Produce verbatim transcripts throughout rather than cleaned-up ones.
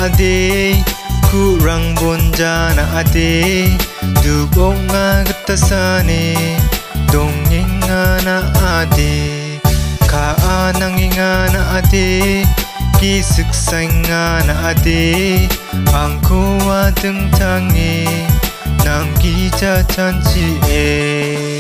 ade kurang bonjana ade dugonga getasane dongingana ade kaanangingana ade kisuksaingana ade angko adeng tangi nang gija janji e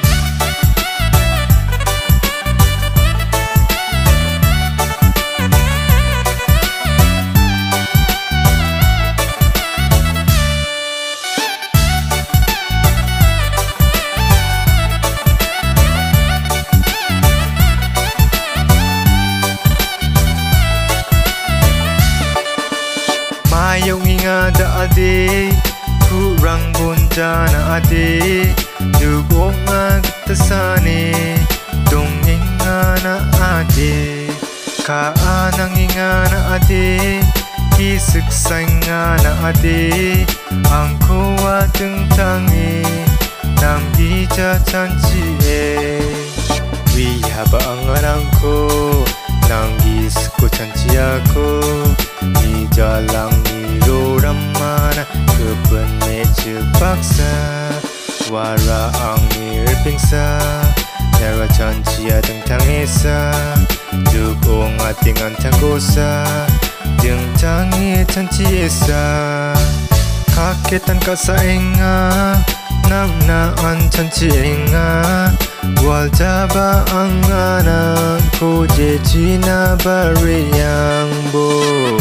Mayong ingada ade kurang bonjana ade dugonga getasane dongingana ade kaanang ingana ade kisuksaingana ade angko adeng tangi nang gija janji e wihaba angarangko nang gisku janji aku ni jalang ramana kepene jepaksa wara angir pingsa nara janji adeng tangesa dukong atingan tanggosa deng tangi janji esa kaketan kasainga nang naan janji enga wal jaba angana ko je jina bariyang bo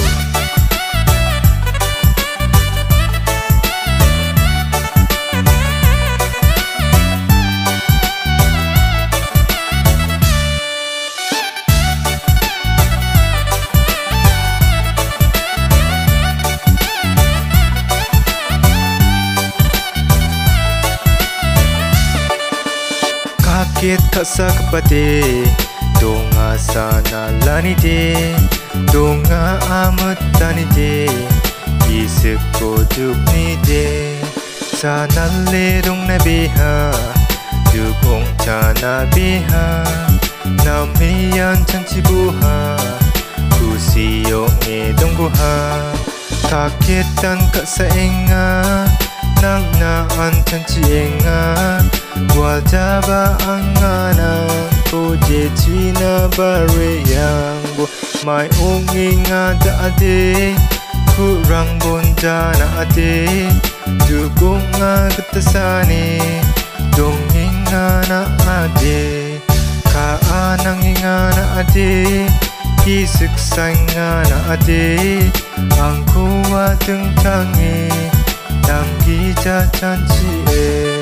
Kakit kasa kapate donga sana lani de donga amat tani de isip ko duk ni de sana le dong na biha dukong chana biha namiyan chanchi buha kusiyong e dong buha kakitan kasa enga nang naan chanchi enga wal jaba angana ko je china bariyang bo mai onginga da ade kurang bonjana ade dugonga getasane dongingana ade kaanangingana ade kisuksaingana ade angko adeng tangi nang gija janji e